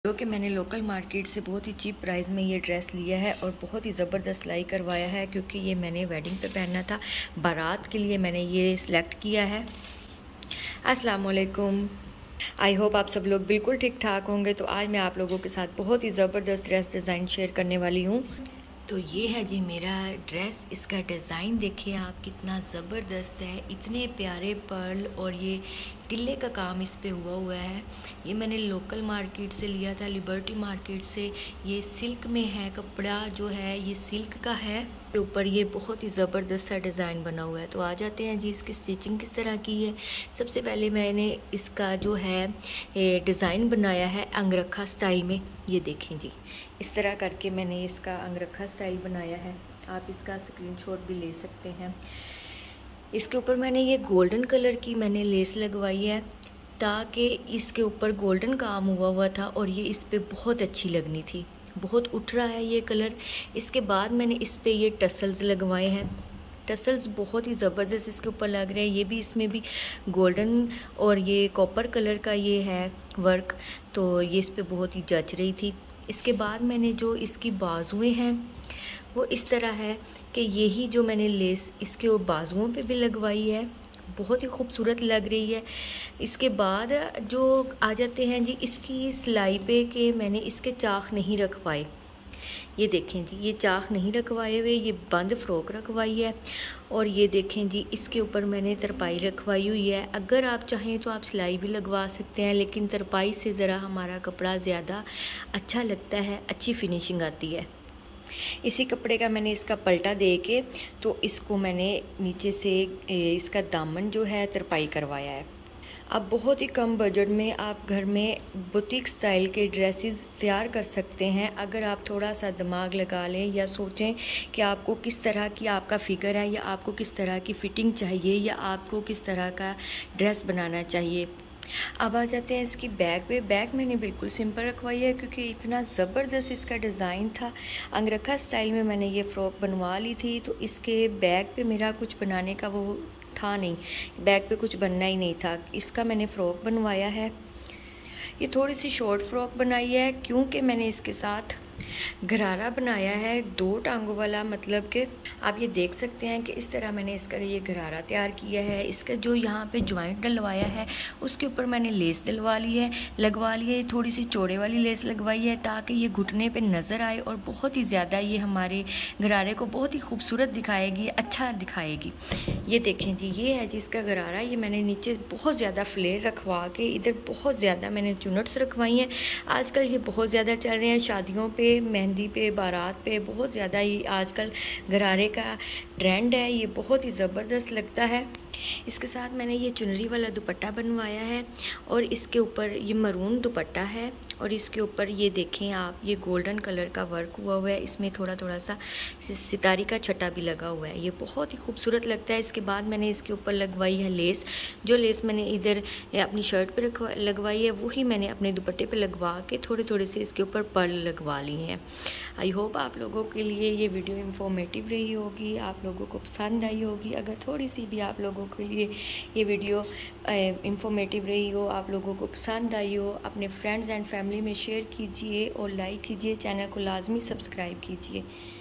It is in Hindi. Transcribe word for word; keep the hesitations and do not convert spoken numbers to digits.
जो कि मैंने लोकल मार्केट से बहुत ही चीप प्राइस में ये ड्रेस लिया है और बहुत ही ज़बरदस्त सिलाई करवाया है, क्योंकि ये मैंने वेडिंग पे पहनना था। बारात के लिए मैंने ये सिलेक्ट किया है। अस्सलाम वालेकुम, आई होप आप सब लोग बिल्कुल ठीक ठाक होंगे। तो आज मैं आप लोगों के साथ बहुत ही ज़बरदस्त ड्रेस डिज़ाइन शेयर करने वाली हूँ। तो ये है जी मेरा ड्रेस। इसका डिज़ाइन देखिए आप, कितना ज़बरदस्त है। इतने प्यारे पर्ल और ये टिल्ले का काम इस पे हुआ हुआ है। ये मैंने लोकल मार्केट से लिया था, लिबर्टी मार्केट से। ये सिल्क में है, कपड़ा जो है ये सिल्क का है। के ऊपर ये बहुत ही ज़बरदस्त सा डिज़ाइन बना हुआ है। तो आ जाते हैं जी इसकी स्टिचिंग किस तरह की है। सबसे पहले मैंने इसका जो है डिज़ाइन बनाया है अंगरखा स्टाइल में। ये देखें जी, इस तरह करके मैंने इसका अंगरखा स्टाइल बनाया है। आप इसका स्क्रीनशॉट भी ले सकते हैं। इसके ऊपर मैंने ये गोल्डन कलर की मैंने लेस लगवाई है, ताकि इसके ऊपर गोल्डन काम हुआ हुआ था और ये इस पर बहुत अच्छी लगनी थी। बहुत उठ रहा है ये कलर। इसके बाद मैंने इस पे ये टसल्स लगवाए हैं। टसल्स बहुत ही ज़बरदस्त इसके ऊपर लग रहे हैं। ये भी, इसमें भी गोल्डन और ये कॉपर कलर का ये है वर्क, तो ये इस पे बहुत ही जच रही थी। इसके बाद मैंने जो इसकी बाजुएं हैं वो इस तरह है कि यही जो मैंने लेस इसके बाजुओं पे भी लगवाई है, बहुत ही खूबसूरत लग रही है। इसके बाद जो आ जाते हैं जी इसकी सिलाई पे, कि मैंने इसके चाक नहीं रखवाए। ये देखें जी, ये चाक नहीं रखवाए हुए, ये बंद फ्रॉक रखवाई है। और ये देखें जी, इसके ऊपर मैंने तरपाई रखवाई हुई है। अगर आप चाहें तो आप सिलाई भी लगवा सकते हैं, लेकिन तरपाई से ज़रा हमारा कपड़ा ज़्यादा अच्छा लगता है, अच्छी फिनिशिंग आती है। इसी कपड़े का मैंने इसका पलटा दे के तो इसको मैंने नीचे से इसका दामन जो है तरपाई करवाया है। अब बहुत ही कम बजट में आप घर में बुटीक स्टाइल के ड्रेसेस तैयार कर सकते हैं, अगर आप थोड़ा सा दिमाग लगा लें या सोचें कि आपको किस तरह की आपका फिगर है, या आपको किस तरह की फ़िटिंग चाहिए, या आपको किस तरह का ड्रेस बनाना चाहिए। अब आ जाते हैं इसकी बैक पे। बैक मैंने बिल्कुल सिंपल रखवाई है, क्योंकि इतना ज़बरदस्त इसका डिज़ाइन था। अंगरखा स्टाइल में मैंने ये फ़्रॉक बनवा ली थी, तो इसके बैक पे मेरा कुछ बनाने का वो था नहीं, बैक पे कुछ बनना ही नहीं था। इसका मैंने फ़्रॉक बनवाया है। ये थोड़ी सी शॉर्ट फ्रॉक बनाई है, क्योंकि मैंने इसके साथ गरारा बनाया है दो टांगों वाला। मतलब कि आप ये देख सकते हैं कि इस तरह मैंने इसका ये गरारा तैयार किया है। इसका जो यहाँ पे जॉइंट डलवाया है उसके ऊपर मैंने लेस डलवा ली है, लगवा ली है। थोड़ी सी चौड़े वाली लेस लगवाई है, ताकि ये घुटने पे नज़र आए और बहुत ही ज़्यादा ये हमारे गरारे को बहुत ही खूबसूरत दिखाएगी, अच्छा दिखाएगी। ये देखें जी, ये है जी इसका गरारा। ये मैंने नीचे बहुत ज़्यादा फ्लेयर रखवा के इधर बहुत ज़्यादा मैंने चुनट्स रखवाई हैं। आजकल ये बहुत ज़्यादा चल रहे हैं शादियों पे, मेहंदी पे, बारात पे, बहुत ज़्यादा ही आजकल गरारे का ट्रेंड है। ये बहुत ही ज़बरदस्त लगता है। इसके साथ मैंने ये चुनरी वाला दुपट्टा बनवाया है, और इसके ऊपर ये मरून दुपट्टा है, और इसके ऊपर ये देखें आप, ये गोल्डन कलर का वर्क हुआ हुआ है। इसमें थोड़ा थोड़ा सा सितारी का छटा भी लगा हुआ है। ये बहुत ही खूबसूरत लगता है। इसके बाद मैंने इसके ऊपर लगवाई है लेस। जो लेस मैंने इधर अपनी शर्ट पे रखवा लगवाई है, वही मैंने अपने दुपट्टे पे लगवा के थोड़े थोड़े से इसके ऊपर पर्ल लगवा ली हैं। आई होप आप लोगों के लिए ये वीडियो इंफॉर्मेटिव रही होगी, आप लोगों को पसंद आई होगी। अगर थोड़ी सी भी आप लोगों के लिए ये वीडियो इंफॉर्मेटिव रही हो, आप लोगों को पसंद आई हो, अपने फ्रेंड्स एंड फैमिली में शेयर कीजिए और लाइक कीजिए। चैनल को लाजमी सब्सक्राइब कीजिए।